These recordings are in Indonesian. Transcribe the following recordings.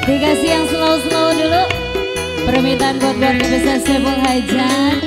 Dikasih yang slow-slow dulu. Permintaan buat keluarga besar Saiful Hajat.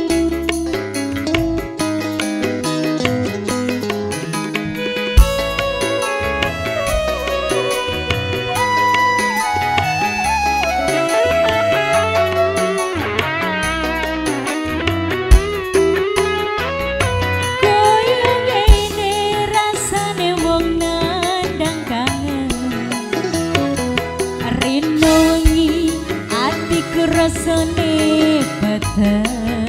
Rasane batan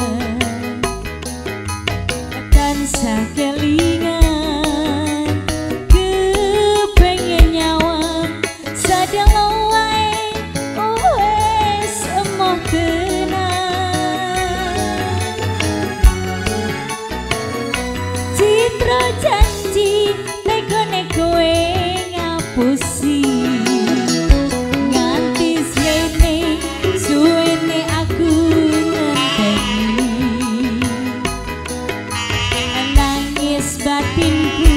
tansah kelingan kepengen nyawa sadang wae wes emoh tenang citra janji neko-neko ngapusi batinku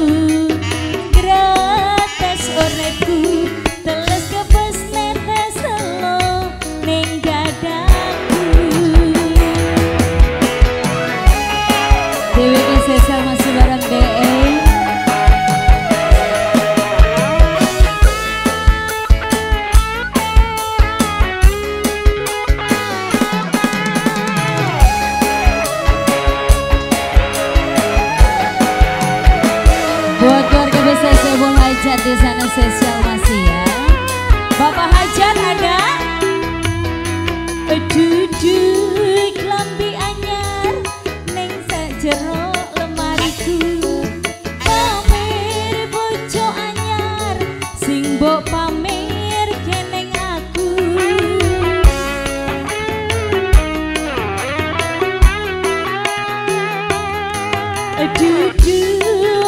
gratis uripku teles kepes netes lo ning dadaku Dewi Kesesa masih bareng DE buat keluarga besar Saiful Hajat di sana spesial masih ya. Bapak Hajat ada? Duduk lambi anyar neng sajero lemariku. Pamer bojo anyar sing mbok pamer keneng aku. Duduk